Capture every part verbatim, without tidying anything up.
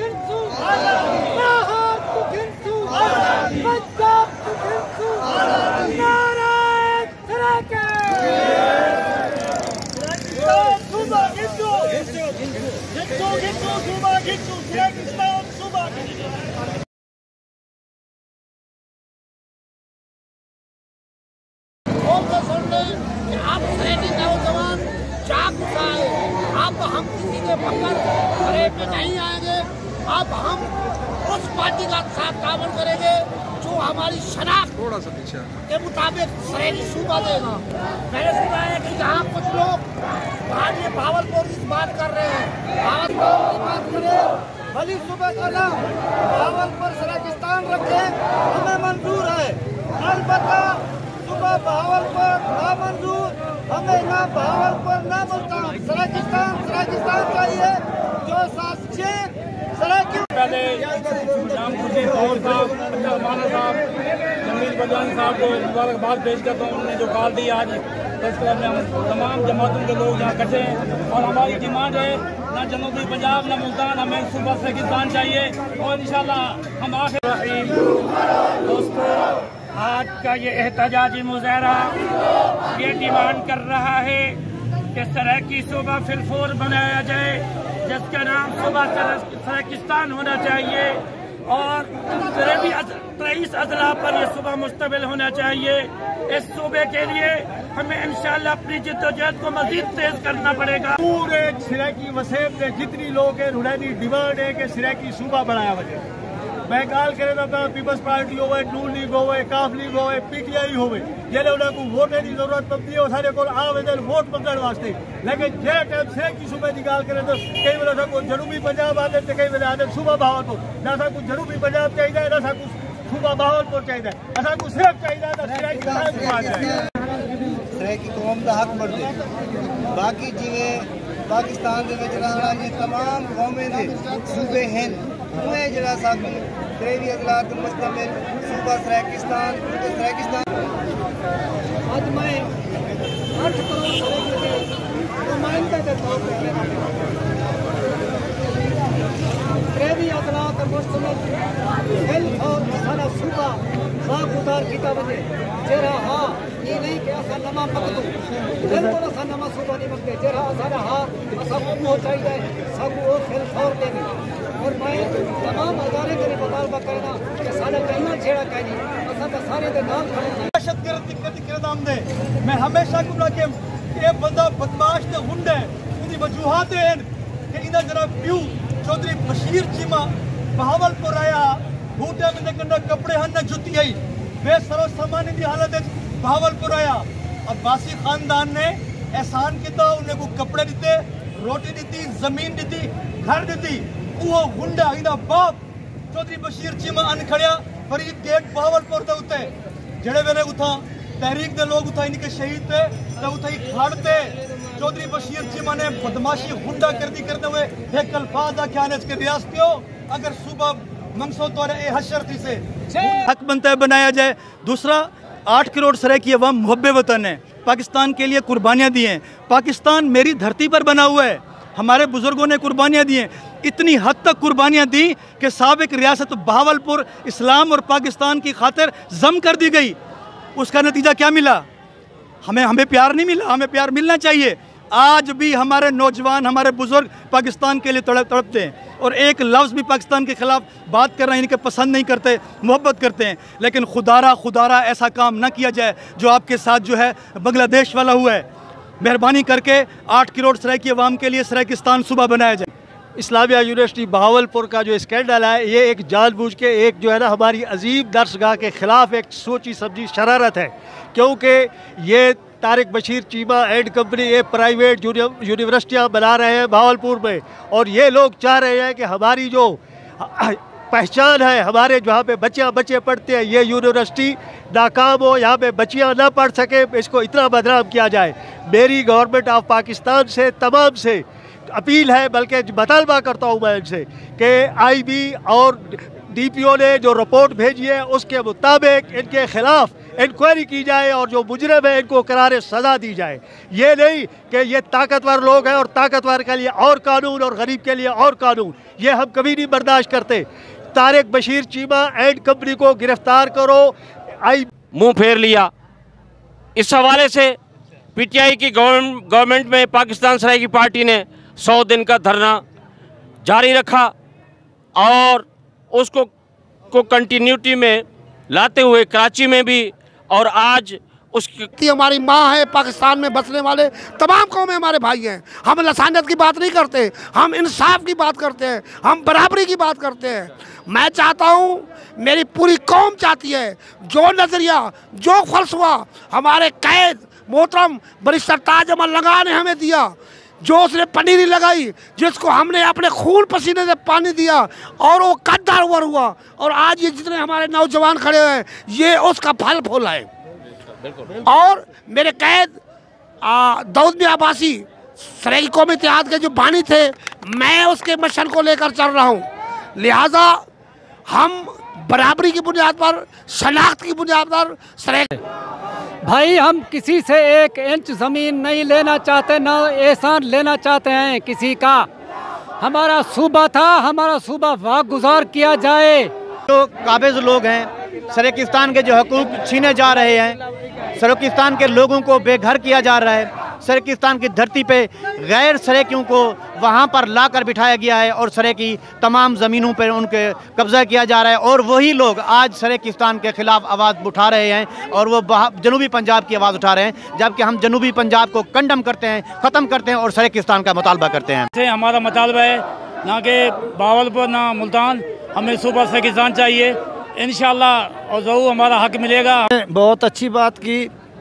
गिनसू लाहौर को गिनसू पंजाब को गिनसू नारे तराके सूबा गिनसू गिनसू गिनसू गिनसू सूबा गिनसू सिराकिस्तान सूबा गिनसू। आप सैनिक नौजवान जाग उठाए, आप हम किसी के पकड़ परेड में नहीं आएंगे। अब हम उस पार्टी का साथ कामन करेंगे जो हमारी शनाख्त थोड़ा सा पीछे के मुताबिक शहरी सूबा देगा। मैंने सुना है कि यहाँ कुछ लोग भारतीय भावलपुर की बात कर रहे हैं, भावलपुर की बात करें, भली सूबे का नाम भावलपुर सिराकिस्तान रखे, हमें मंजूर है। अलबत्ता सुबह भावलपुर ना मंजूर, हमें ना भावलपुर ना मुल्तान, सिराकिस्तान सिराकिस्तान चाहिए जो साक्षी सराकी। पहले शाम खुर्शीद और साहब, पंजाब माना साहब, जमील बदवानी साहब को मुबारकबाद पेश करता हूँ। उन्होंने जो कॉल दी आज प्रेस क्लब में, हम तमाम जमातों के लोग यहाँ इकट्ठे हैं और हमारी डिमांड है ना जनूबी पंजाब ना मुल्तान, हमें सूबा सिराकिस्तान चाहिए। और इंशाल्लाह हम आखिर दोस्तों आज का ये एहतजाजी मुजाहरा ये डिमांड कर रहा है कि सराकी सूबा फिलफोर बनाया जाए, जिसका नाम सूबा सिराकिस्तान होना चाहिए और तेईस अजला पर यह सूबा मुस्तबिल होना चाहिए। इस सूबे के लिए हमें इंशाल्लाह अपनी जिद्दोजहद को मजीद तेज करना पड़ेगा। पूरे सिराकी वसेब में जितनी लोग हैं उन्हें डिमांड है कि सिराकी सूबा बनाया जाए। मैं गाल करे तो पीपल्स पार्टी हो, नून लीग हो, काफ लीग हो, पीटीआई हो, जैसे उन्हें वोटे की जरूरत पड़ती है सारे को आवेदन वोट मंगने वास्ते। लेकिन जे टाइम से की सूबे की गाल करें तो कई बार को जनूबी पंजाब आते तो कई बार आते सूबा भावलपुर, ना कुछ जनूबी पंजाब चाहिए ना कुछ सूबा भावलपुर चाहिए, असा कुछ सिर्फ चाहिए की कौम का हक बढ़ जाए। बाकी जिमें पाकिस्तान के तमाम कौमें के सूबे हैं उन्हें जरा साकू तेरी अदलात मुस्तमिल सूबा सिराकिस्तान सिराकिस्तान। आज मैं आठ करोड़ नुमाइंदे के तौर पर तेरी अदलात मुस्तमिल हिल और सारा सूबा बागुजार किया वजे जरा हाँ ये नहीं कि असा नमा पकड़ो बिल्कुल असा नमा सूबा नहीं मंगते जरा असारा हाँ असा वो चाहिए सब वो फिर फौर देंगे। और मैं तमाम हजारे के मुतालबा करना कि सारा कहना छेड़ा कहनी असा तो सारे के नाम खड़े दहशतगर्द दिक्कत किरदाम दे। मैं हमेशा कहूँगा कि ये बंदा बदमाश ते हुंड है, उनकी वजूहात हैं कि इना जरा प्यू चौधरी बशीर चीमा बहावलपुर आया बूटे में कंडा कपड़े हन जुती आई बेसरो सामान की हालत बहावलपुर आया। अब्बासी खानदान ने एहसान किया, उन्हें को कपड़े दिते, रोटी दी, जमीन दी, घर दी। वो गुंडा इदा बाप चौधरी बशीर चीमा अन खड़िया फरीद गेट बहावलपुर के उत्ते जड़े वेले उठा तहरीक दे लोग उठा इनके शहीद थे तो उठा ही खाड़ते चौधरी बशीर चीमा ने बदमाशी गुंडा गर्दी करते हुए एक अल्फाज क्या के रियासतियों अगर सुबह मंगसो तो ए हशर थी से हक बनता है बनाया जाए। दूसरा आठ करोड़ सराकी अवाम मुहब्बे वतन है, पाकिस्तान के लिए कुर्बानियाँ दी हैं। पाकिस्तान मेरी धरती पर बना हुआ है, हमारे बुजुर्गों ने कुर्बानियाँ दी हैं, इतनी हद तक कुर्बानियाँ दी कि साबिक रियासत बहावलपुर इस्लाम और पाकिस्तान की खातिर जम कर दी गई। उसका नतीजा क्या मिला? हमें हमें प्यार नहीं मिला, हमें प्यार मिलना चाहिए। आज भी हमारे नौजवान हमारे बुजुर्ग पाकिस्तान के लिए तड़प तड़पते हैं और एक लफ्ज़ भी पाकिस्तान के ख़िलाफ़ बात कर रहे हैं, इनके पसंद नहीं करते, मोहब्बत करते हैं। लेकिन खुदारा खुदारा ऐसा काम ना किया जाए जो आपके साथ जो है बांग्लादेश वाला हुआ है। मेहरबानी करके आठ करोड़ सराकी अवाम के लिए सराकिस्तान सूबा बनाया जाए। इस्लामिया यूनिवर्सिटी बहावलपुर का जो स्कैंडल है ये एक जानबूझ के एक जो है ना हमारी अजीब दर्सगाह के ख़िलाफ़ एक सोची समझी शरारत है, क्योंकि ये तारिक बशीर चीमा एंड कंपनी ये प्राइवेट यूनिवर्सिटियाँ बना रहे हैं बहावलपुर में और ये लोग चाह रहे हैं कि हमारी जो पहचान है, हमारे जहाँ पे बच्चियाँ बच्चे पढ़ते हैं, ये यूनिवर्सिटी नाकाम हो, यहाँ पे बच्चियाँ ना पढ़ सके, इसको इतना बदनाम किया जाए। मेरी गवर्नमेंट ऑफ पाकिस्तान से तमाम से अपील है, बल्कि मुतालबा करता हूँ मैं इनसे कि आई बी और डी पी ओ ने जो रिपोर्ट भेजी है उसके मुताबिक इनके खिलाफ इंक्वायरी की जाए और जो मुजरिम है इनको करारे सज़ा दी जाए। ये नहीं कि ये ताकतवर लोग हैं और ताकतवर के लिए और कानून और गरीब के लिए और कानून, ये हम कभी नहीं बर्दाश्त करते। तारिक बशीर चीमा एंड कंपनी को गिरफ्तार करो। आई मुंह फेर लिया। इस हवाले से पीटीआई की गवर्नमेंट में पाकिस्तान सराइकी पार्टी ने सौ दिन का धरना जारी रखा और उसको को कंटिन्यूटी में लाते हुए कराची में भी और आज उसकी हमारी माँ है। पाकिस्तान में बसने वाले तमाम कौमें हमारे भाई हैं। हम लसानियत की बात नहीं करते, हम इंसाफ की बात करते हैं, हम बराबरी की बात करते हैं। मैं चाहता हूँ, मेरी पूरी कौम चाहती है, जो नज़रिया जो फलसफा हमारे कैद मोहतरम बरिस्टर ताज अमल लगा ने हमें दिया, जो उसने पनीरी लगाई, जिसको हमने अपने खून पसीने से पानी दिया और वो कद्दार हुआ हुआ और आज ये जितने हमारे नौजवान खड़े हैं ये उसका फल फूल है। और मेरे कैद दाऊद मियां अब्बासी सराइकी कौमी इत्तेहाद के जो बानी थे, मैं उसके मिशन को लेकर चल रहा हूँ। लिहाजा हम बराबरी की बुनियाद पर, शनाख्त की बुनियाद पर सराइकी भाई, हम किसी से एक इंच ज़मीन नहीं लेना चाहते, ना एहसान लेना चाहते हैं किसी का। हमारा सूबा था, हमारा सूबा वागुजार किया जाए। जो काबिज लोग हैं, सराइकिस्तान के जो हकूक़ छीने जा रहे हैं, सराइकिस्तान के लोगों को बेघर किया जा रहा है, सराइकिस्तान की धरती पे गैर सराइकियों को वहाँ पर ला कर बिठाया गया है और सराइकी तमाम ज़मीनों पर उनके कब्ज़ा किया जा रहा है। और वही लोग आज सराइकिस्तान के ख़िलाफ़ आवाज़ उठा रहे हैं और वो जनूबी पंजाब की आवाज़ उठा रहे हैं, जबकि हम जनूबी पंजाब को कंडम करते हैं, ख़त्म करते हैं और सराइकिस्तान का मुतालबा करते हैं। हमारा मुतालबा है ना कि बावलपुर ना मुल्तान, हमें सूबा सराइकिस्तान चाहिए। इंशाअल्लाह और ज़रूर हमारा हक मिलेगा। बहुत अच्छी बात की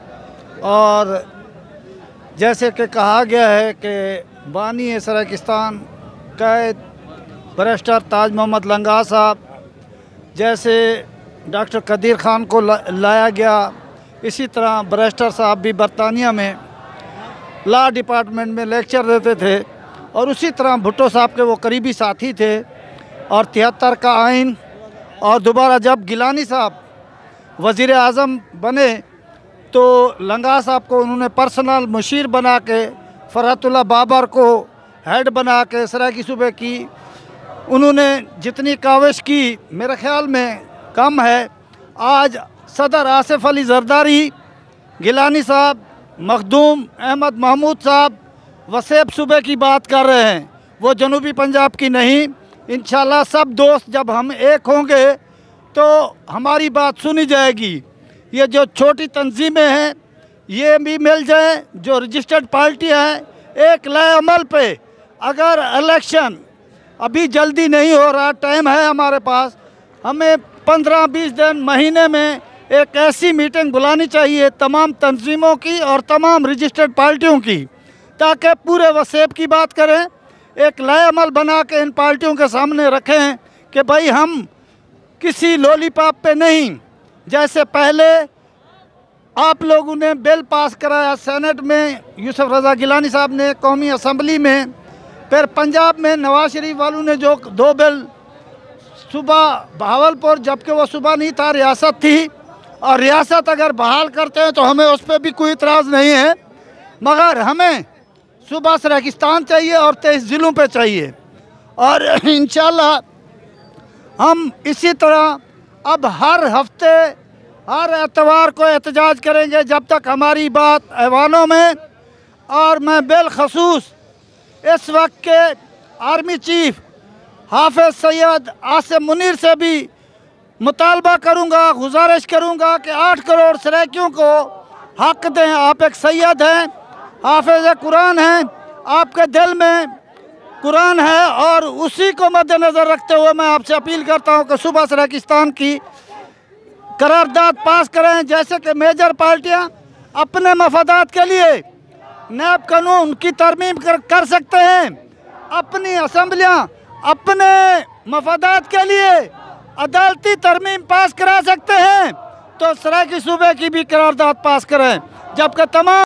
और जैसे कि कहा गया है कि बानी सराइकिस्तान कैद बैरिस्टर ताज मोहम्मद लंगा साहब, जैसे डॉक्टर कदीर ख़ान को ला, लाया गया, इसी तरह बैरिस्टर साहब भी बरतानिया में लॉ डिपार्टमेंट में लेक्चर देते थे और उसी तरह भुट्टो साहब के वो करीबी साथी थे। और तिहत्तर का आइन और दोबारा जब गिलानी साहब वज़ीर आज़म बने तो लंगा साहब को उन्होंने पर्सनल मुशीर बना के, फरहतुल्लाह बाबर को हेड बना के सराइकी सूबे की उन्होंने जितनी काविश की मेरे ख्याल में कम है। आज सदर आसिफ अली जरदारी, गिलानी साहब, मखदूम अहमद महमूद साहब वसेब सूबे की बात कर रहे हैं, वो जनूबी पंजाब की नहीं। इंशाल्लाह सब दोस्त जब हम एक होंगे तो हमारी बात सुनी जाएगी। ये जो छोटी तंजीमें हैं ये भी मिल जाए, जो रजिस्टर्ड पार्टियां हैं, एक नए अमल पे अगर इलेक्शन अभी जल्दी नहीं हो रहा, टाइम है हमारे पास, हमें पंद्रह बीस दिन महीने में एक ऐसी मीटिंग बुलानी चाहिए तमाम तंजीमों की और तमाम रजिस्टर्ड पार्टियों की, ताकि पूरे वसेब की बात करें, एक नए अमल बना के इन पार्टियों के सामने रखें कि भाई हम किसी लॉलीपॉप पे नहीं, जैसे पहले आप लोगों ने बिल पास कराया सेनेट में, यूसुफ रज़ा गिलानी साहब ने कौमी असम्बली में, फिर पंजाब में नवाज शरीफ वालों ने जो दो बिल, सुबह बहावलपुर जबकि वो सुबह नहीं था रियासत थी, और रियासत अगर बहाल करते हैं तो हमें उस पर भी कोई इतराज़ नहीं है, मगर हमें सुबह सराइकिस्तान चाहिए और तेईस ज़िलों पे चाहिए। और इंशाल्लाह हम इसी तरह अब हर हफ्ते हर एतवार को एहतजाज करेंगे जब तक हमारी बात ऐवानों में, और मैं बिलखसूस इस वक्त के आर्मी चीफ हाफिज सैयद आसिम मुनीर से भी मुतालबा करूंगा, गुजारिश करूंगा कि आठ करोड़ सराइकियों को हक दें। आप एक सैयद हैं, हाफिज कुरान हैं, आपके दिल में कुरान है और उसी को मद्देनज़र रखते हुए मैं आपसे अपील करता हूं कि सुबह सराइकिस्तान की करारदाद पास करें, जैसे कि मेजर पार्टियां अपने मफादात के लिए नैब कानून की तरमीम कर, कर सकते हैं, अपनी असम्बलियां अपने मफादात के लिए अदालती तरमीम पास करा सकते हैं, तो सराइकी सूबे की भी करारदाद पास करें, जबकि तमाम